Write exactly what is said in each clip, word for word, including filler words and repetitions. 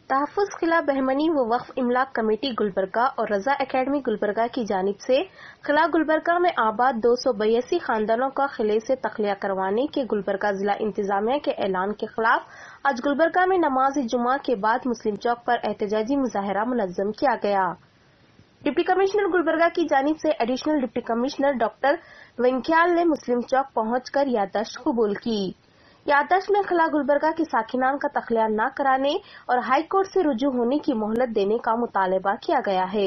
تحفظ خلا بہمنی و وقف املاک کمیٹی گلبرگہ اور رضا اکیڈمی گلبرگہ کی جانب سے خلا گلبرگہ میں آباد دو سو بیاسی خاندانوں کا خلے سے تخلیہ کروانے کے گلبرگہ ضلع انتظامیہ کے اعلان کے خلاف آج گلبرگہ میں نماز جمعہ کے بعد مسلم چوک پر احتجاجی مظاہرہ منظم کیا گیا۔ ڈپٹی کمشنر گلبرگہ کی جانب سے ایڈیشنل ڈپٹی کمشنر ڈاکٹر وینکیال نے مسلم چوک پہنچ کر یادداشت قبول کی۔ یادداشت میں خلا گلبرگہ کے ساکنان کا تخلیہ نہ کرانے اور ہائی کورٹ سے رجوع ہونے کی مہلت دینے کا مطالبہ کیا گیا ہے۔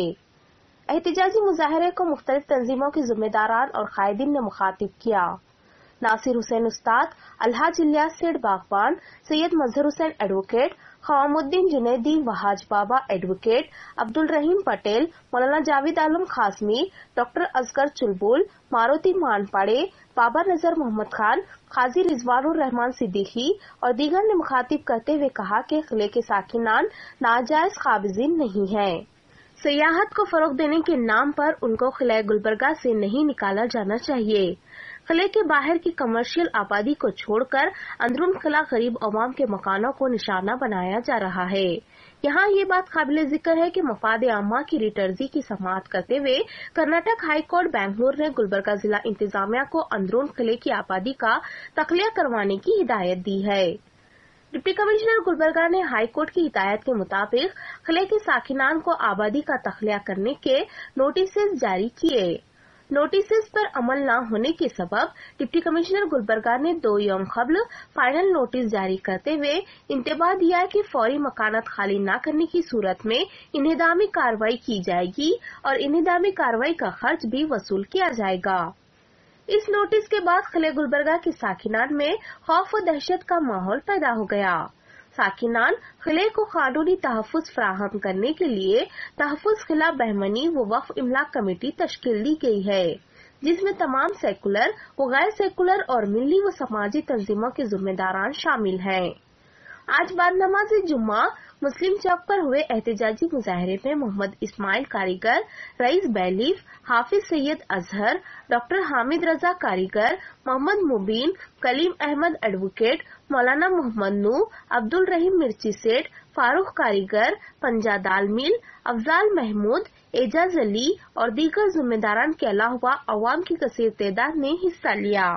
احتجاجی مظاہرے کو مختلف تنظیموں کے ذمہ داران اور قائدین نے مخاطب کیا۔ ناصر حسین استاد، الحاج الیاس سیٹھ باغبان، سید مظہر حسین ایڈوکیٹ، قوام الدین جنیدی وحاج بابا ایڈوکیٹ، عبد الرحیم پٹیل، مولانا جاوید عالم قاسمی، ڈاکٹر اصغر چلبل، ماروتی مانپاڑے، بابا نذر محمد خان، قاضی رضوان الرحمان صدیقی اور دیگر نے مخاطب کرتے ہوئے کہا کہ خلے کے ساکنان ناجائز قابضین نہیں ہیں۔ سیاحت کو فروغ دینے کے نام پر ان کو خلا گلبرگہ سے نہیں نکالا جانا چاہیے۔ خلے کے باہر کی کمرشل آبادی کو چھوڑ کر اندرون خلا غریب عوام کے مکانوں کو نشانہ بنایا جا رہا ہے۔ یہاں یہ بات قابل ذکر ہے کہ مفاد عامہ کی ریٹ ارزی کی سماعت کرتے ہوئے کرناٹک ہائی کورٹ بنگلور نے گلبرگہ ضلع انتظامیہ کو اندرون خلے کی آبادی کا تخلیہ کروانے کی ہدایت دی ہے۔ ڈپٹی کمشنر گلبرگہ نے ہائی کورٹ کی ہدایت کے مطابق خلے کے ساکنان کو آبادی کا تخلیہ کرنے کے نوٹسز جاری کیے۔ نوٹسز پر عمل نہ ہونے کے سبب ڈپٹی کمشنر گلبرگہ نے دو یوم قبل فائنل نوٹس جاری کرتے ہوئے انتباہ دیا کہ فوری مکانات خالی نہ کرنے کی صورت میں انہدامی کارروائی کی جائے گی اور انہدامی کارروائی کا خرچ بھی وصول کیا جائے گا۔ اس نوٹس کے بعد خلے گلبرگہ کے ساکنان میں خوف و دہشت کا ماحول پیدا ہو گیا۔ ساکنان خلے کو قانونی تحفظ فراہم کرنے کے لیے تحفظ خلا بہمنی و وقف املاک کمیٹی تشکیل دی گئی ہے، جس میں تمام سیکولر و غیر سیکولر اور ملی و سماجی تنظیموں کے ذمہ داران شامل ہیں۔ آج بعد نماز جمعہ مسلم چوک پر ہوئے احتجاجی مظاہرے میں محمد اسماعیل کاریگر، رئیس بیلیف، حافظ سید اظہر، ڈاکٹر حامد رضا کاریگر، محمد مبین، کلیم احمد ایڈوکیٹ، مولانا محمد نو، عبد الرحیم مرچی سیٹھ، فاروق کاریگر، پنجا دال میل، افضال محمود، اعجاز علی اور دیگر ذمہ داران کے علاوہ عوام کی کثیر تعداد نے حصہ لیا۔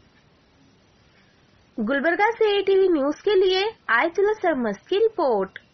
گلبرگہ سے اے ٹی وی نیوز کے لیے آیت اللہ سرمست کی رپورٹ۔